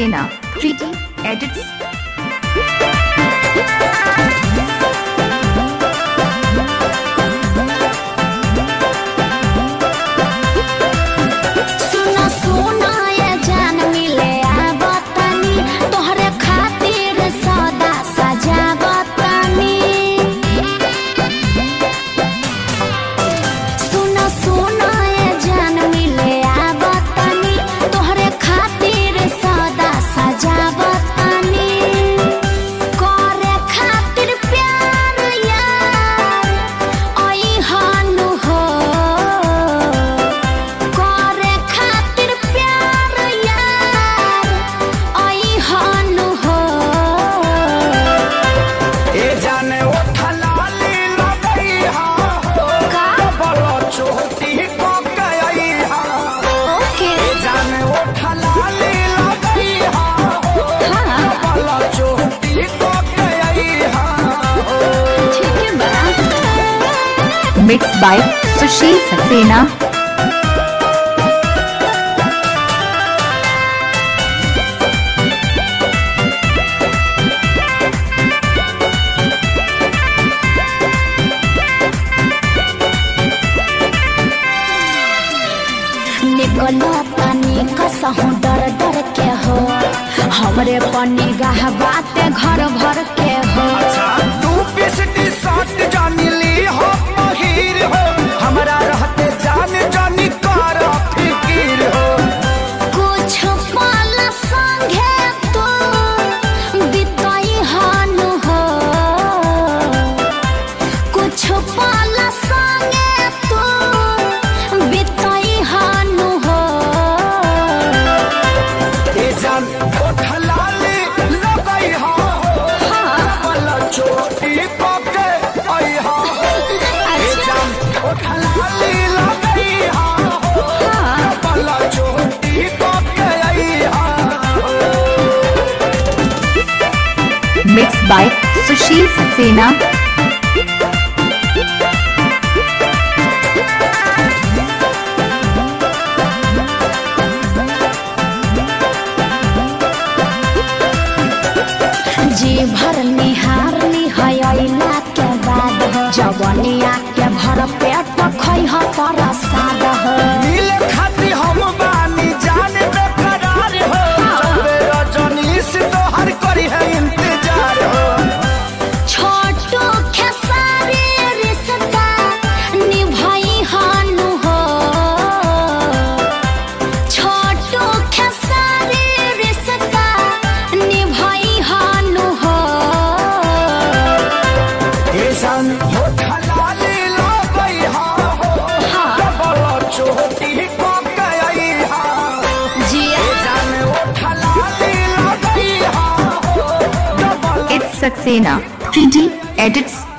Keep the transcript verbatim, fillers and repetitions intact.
Saxena Preeti edits. Mix by Sushil Saxena. निकलो पानी कसहु डर डर के हो, हमरे पनी गाह बाते घर भर के हो। तू पिसटी साथ जानी ली हो हीर हो, हमरा रहते जान जानी कर फिकीर हो। कुछ पल संगे तू बिताई हानु हो, कुछ पल संगे तू बिताई हानु हो। ए जान ओठला ले लगई हो, बल चोटी पके आई हो। ए जान ओठला ले लगई हो, बल चोटी पके आई हो। Mix by Sushil Saxena. जी भर निहार निहयला के बाद जवनिया के भर पेट खई ह प्रसाद हो। मिले खाती हम बानी जान बेकरार हो, जबे रजनी से तोहर करी है इंतजार हो। छोटू खेसारी रिश्ता निभाई हानु हो, छोटू खेसारी रिश्ता निभाई हानु हो। ए जान होठला ले लगई हो, डबल चोटी पके आई हो। जिया ए जान होठला ले लगई हो, डबल इट्स सक्सेना प्रीति एडिट्स।